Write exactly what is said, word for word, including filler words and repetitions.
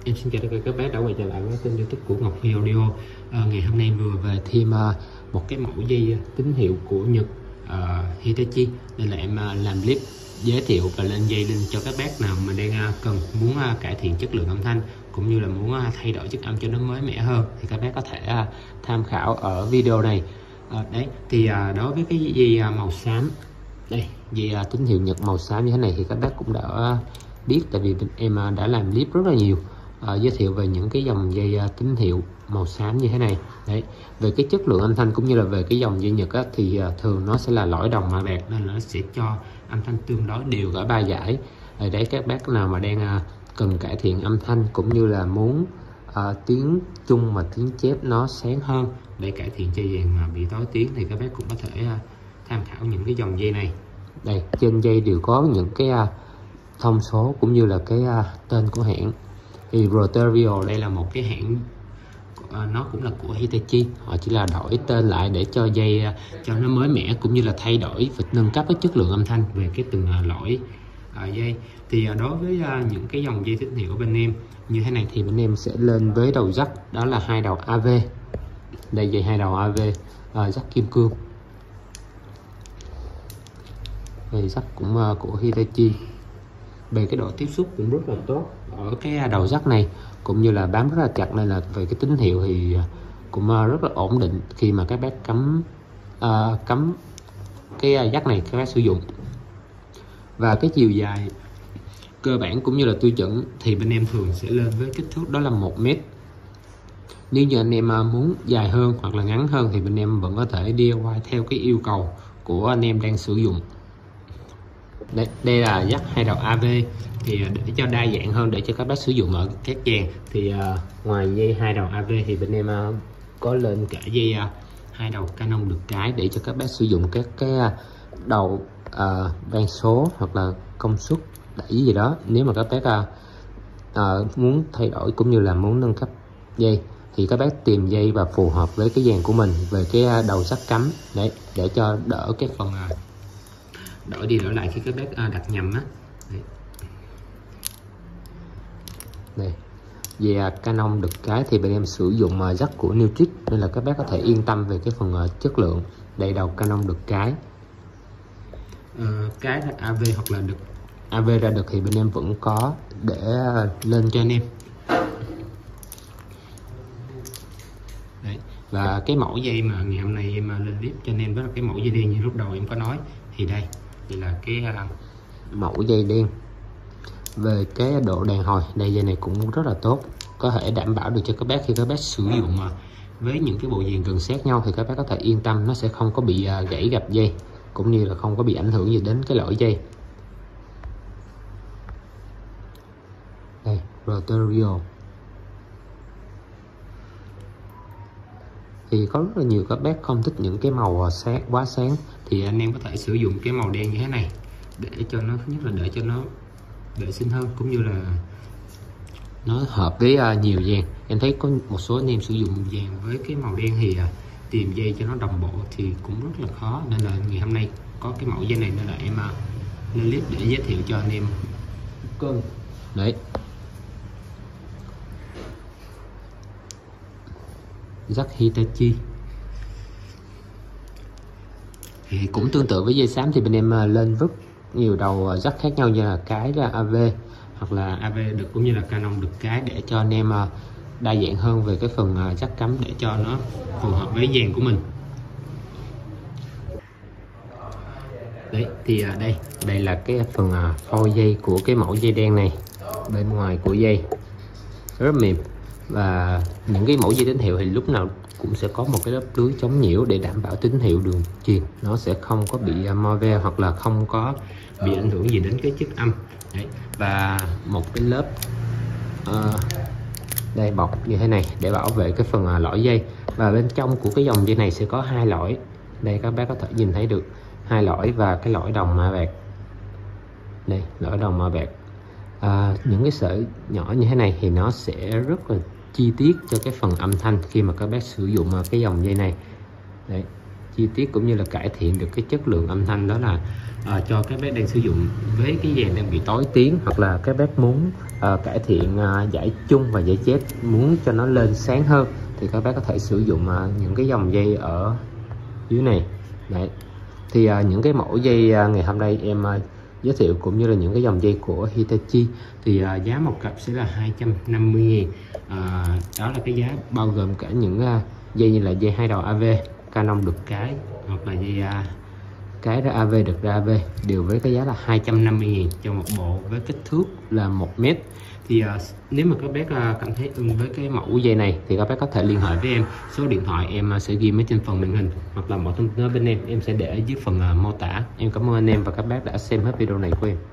Em xin chào tất cả các bác đã quay trở lại với kênh YouTube của Ngọc Huy Audio. À, ngày hôm nay vừa về thêm uh, một cái mẫu dây tín hiệu của Nhật uh, Hitachi, nên là em uh, làm clip giới thiệu và lên dây lên cho các bác nào mà đang uh, cần muốn uh, cải thiện chất lượng âm thanh cũng như là muốn uh, thay đổi chất âm cho nó mới mẻ hơn, thì các bác có thể uh, tham khảo ở video này. Uh, đấy thì uh, đối với cái dây uh, màu xám đây, dây uh, tín hiệu Nhật màu xám như thế này thì các bác cũng đã uh, biết, tại vì em uh, đã làm clip rất là nhiều Uh, giới thiệu về những cái dòng dây uh, tín hiệu màu xám như thế này. Đấy, về cái chất lượng âm thanh cũng như là về cái dòng dây Nhật á, thì uh, thường nó sẽ là lõi đồng mạ bạc, nên nó sẽ cho âm thanh tương đối đều cả ba dải. Ở đấy các bác nào mà đang uh, cần cải thiện âm thanh cũng như là muốn uh, tiếng chung và tiếng chép nó sáng hơn để cải thiện cho dàn mà bị tối tiếng, thì các bác cũng có thể uh, tham khảo những cái dòng dây này. Đây, trên dây đều có những cái uh, thông số cũng như là cái uh, tên của hãng. Thì Roterio đây là một cái hãng uh, nó cũng là của Hitachi, họ chỉ là đổi tên lại để cho dây uh, cho nó mới mẻ cũng như là thay đổi và nâng cấp cái chất lượng âm thanh về cái từng uh, lõi uh, dây. Thì uh, đối với uh, những cái dòng dây tín hiệu của bên em như thế này thì bên em sẽ lên với đầu jack, đó là hai đầu a vê. Đây, dây hai đầu a vê uh, jack kim cương. Đây jack cũng uh, của Hitachi. Về cái độ tiếp xúc cũng rất là tốt ở cái đầu jack này, cũng như là bám rất là chặt, nên là về cái tín hiệu thì cũng rất là ổn định khi mà các bác cắm uh, cắm cái jack này các bác sử dụng. Và cái chiều dài cơ bản cũng như là tiêu chuẩn thì bên em thường sẽ lên với kích thước đó là một mét. Nếu như anh em muốn dài hơn hoặc là ngắn hơn thì bên em vẫn có thể đê i goái theo cái yêu cầu của anh em đang sử dụng. Đây, đây là jack hai đầu a vê, thì để cho đa dạng hơn để cho các bác sử dụng ở các dàn thì uh, ngoài dây hai đầu a vê thì bên em uh, có lên cả dây uh, hai đầu Canon được cái để cho các bác sử dụng các cái uh, đầu uh, van số hoặc là công suất đẩy gì đó. Nếu mà các bác uh, uh, muốn thay đổi cũng như là muốn nâng cấp dây thì các bác tìm dây và phù hợp với cái dàn của mình về cái uh, đầu jack cắm đấy, để cho đỡ cái phần uh, đổi đi đổi lại khi các bác đặt nhầm á. Đây, về Canon được cái thì bên em sử dụng jack của Neutrik, nên là các bác có thể yên tâm về cái phần chất lượng. Đây, đầu Canon được cái uh, cái là a vê hoặc là được a vê ra được thì bên em vẫn có để lên cho anh em. Đấy, và cái mẫu dây mà ngày hôm nay em lên clip cho anh em, đó là cái mẫu dây đen như lúc đầu em có nói. Thì đây, đây là cái uh, mẫu dây đen. Về cái độ đàn hồi, đây dây này cũng rất là tốt, có thể đảm bảo được cho các bác khi các bác sử dụng uh, với những cái bộ dàn gần sát nhau thì các bác có thể yên tâm nó sẽ không có bị uh, gãy gập dây cũng như là không có bị ảnh hưởng gì đến cái lõi dây. Đây, Roterio thì có rất là nhiều các bác không thích những cái màu sáng quá sáng thì anh em có thể sử dụng cái màu đen như thế này để cho nó, thứ nhất là để cho nó vệ sinh hơn cũng như là nó hợp với uh, nhiều dàn. Em thấy có một số anh em sử dụng dàn với cái màu đen thì uh, tìm dây cho nó đồng bộ thì cũng rất là khó, nên là ngày hôm nay có cái mẫu dây này nên là em uh, lên clip để giới thiệu cho anh em. Cân đấy, jack Hitachi thì cũng tương tự với dây xám, thì bên em lên rất nhiều đầu jack khác nhau, như là cái là a vê hoặc là a vê được cũng như là Canon được cái, để cho anh em đa dạng hơn về cái phần jack cắm để cho nó phù hợp với dàn của mình. Đấy, thì đây đây là cái phần phôi dây của cái mẫu dây đen này. Bên ngoài của dây rất mềm, và những cái mẫu dây tín hiệu thì lúc nào cũng sẽ có một cái lớp lưới chống nhiễu để đảm bảo tín hiệu đường truyền nó sẽ không có bị mo ve hoặc là không có bị ảnh hưởng gì đến cái chất âm. Đấy, và một cái lớp uh, đây bọc như thế này để bảo vệ cái phần uh, lõi dây. Và bên trong của cái dòng dây này sẽ có hai lõi, đây các bác có thể nhìn thấy được hai lõi và cái lõi đồng mạ bạc. Đây, lõi đồng mạ bạc. À, những cái sợi nhỏ như thế này thì nó sẽ rất là chi tiết cho cái phần âm thanh khi mà các bác sử dụng cái dòng dây này. Đấy, chi tiết cũng như là cải thiện được cái chất lượng âm thanh, đó là à, cho các bác đang sử dụng với cái dàn đang bị tối tiếng, hoặc là các bác muốn uh, cải thiện uh, dải chung và dải chét, muốn cho nó lên sáng hơn thì các bác có thể sử dụng uh, những cái dòng dây ở dưới này. Đấy, thì uh, những cái mẫu dây uh, ngày hôm nay em uh, giới thiệu cũng như là những cái dòng dây của Hitachi thì uh, giá một cặp sẽ là hai trăm năm mươi nghìn. Uh, đó là cái giá bao gồm cả những uh, dây như là dây hai đầu a vê, Canon được cái, hoặc là dây uh, cái ra a vê được ra a vê, đều với cái giá là hai trăm năm mươi nghìn cho một bộ với kích thước là một mét. Thì uh, nếu mà các bác uh, cảm thấy ưng với cái mẫu dây này thì các bác có thể liên hệ với em. Số điện thoại em uh, sẽ ghi ở trên phần màn hình, hoặc là mọi thông tin bên em em sẽ để ở dưới phần uh, mô tả. Em cảm ơn anh em và các bác đã xem hết video này của em.